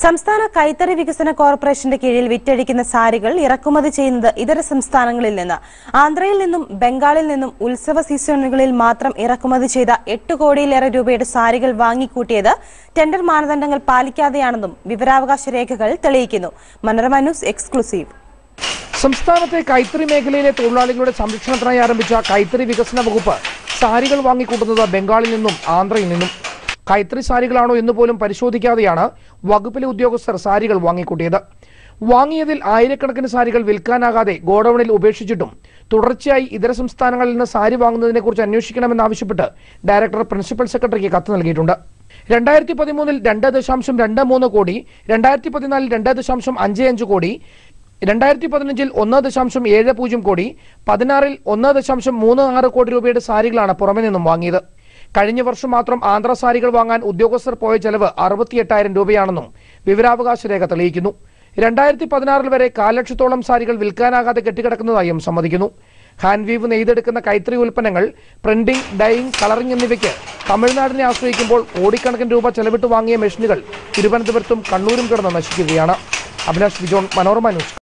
സംസ്ഥാന കൈത്തറി വികസന കോർപ്പറേഷന്റെ കീഴിൽ വിറ്റഴിക്കുന്ന സാരികൾ ഇറക്കുമതി ചെയ്യുന്നത് ഇതര സംസ്ഥാനങ്ങളിൽ നിന്ന്. ആന്ധ്രയിൽ നിന്നും ബംഗാളിൽ നിന്നും ഉത്സവ സീസണുകളിൽ മാത്രം ഇറക്കുമതി ചെയ്ത 8 കോടിയിലേറെ രൂപയുടെ സാരികൾ വാങ്ങിക്കൂട്ടിയത് ടെൻഡർ മാനദണ്ഡങ്ങൾ പാലിക്കാതെയാണെന്നും വിവരാവകാശ രേഖകൾ തെളിയിക്കുന്നു. Manorama news exclusive. സംസ്ഥാനത്തെ കൈത്തറി മേഖലയിലെ തൊഴിലാളികളുടെ സംരക്ഷണത്തിനായി ആരംഭിച്ച കൈത്തറി വികസന വകുപ്പ് സാരികൾ വാങ്ങിക്കൂട്ടുന്നത് ബംഗാളിൽ നിന്നും ആന്ധ്രയിൽ നിന്നും. കൈത്തറി സാരികളാണോ എന്ന് പോലും പരിശോധിക്കാതെയാണ് വകുപ്പിലെ ഉദ്യോഗസ്ഥർ സാരികൾ വാങ്ങിക്കൂട്ടിയത്. വാങ്ങിയതിൽ ആയിരക്കണക്കിന് സാരികൾ വിൽക്കാനാകാതെ ഗോഡൌണിൽ ഉപേക്ഷിച്ചിട്ടും തുടർച്ചയായി ഇതര സംസ്ഥാനങ്ങളിൽ നിന്ന് സാരി വാങ്ങുന്നതിനെക്കുറിച്ച് അന്വേഷിക്കണമെന്നാവശ്യപ്പെട്ട് ഡയറക്ടർ പ്രിൻസിപ്പൽ സെക്രട്ടറിക്ക് കത്ത് നൽകിയിട്ടുണ്ട്. 2013 2.23 കോടി, 2014 2.55 കോടി, 2015 1.70 കോടി, 16 1.36 കോടി രൂപയുടെ സാരികളാണ് പുറമെ നിന്നും വാങ്ങിയത്. കഴിഞ്ഞ വർഷം മാത്രം ആന്ധ്ര സാരികൾ വാങ്ങാൻ ഉദ്യോഗസ്ഥർ പോയ ചെലവ് 68,000 രൂപയാണെന്നും വിവരാവകാശ രേഖ തെളിയിക്കുന്നു. 2016 വരെ 1,00,000 ലക്ഷത്തോളം സാരികൾ വിൽക്കാനാകാതെ കെട്ടിക്കിടക്കുന്നതായും സമ്മതിക്കുന്നു. ഹാൻഡ് വീവ് നെയ്തെടുക്കുന്ന കൈത്തറി ഉൽപ്പന്നങ്ങൾ പ്രിന്റിംഗ്, ഡൈയിങ്, കളറിംഗ് എന്നിവയ്ക്ക് തമിഴ്നാടിനെ ആശ്രയിക്കുമ്പോൾ കോടിക്കണക്കിന് രൂപ ചെലവിട്ട് വാങ്ങിയ മെഷീനുകൾ തിരുവനന്തപുരത്തും കണ്ണൂരും കിടന്ന് നശിക്കുകയാണ്. അഭിലാഷ് വിജോൺ, മനോരമ ന്യൂസ്.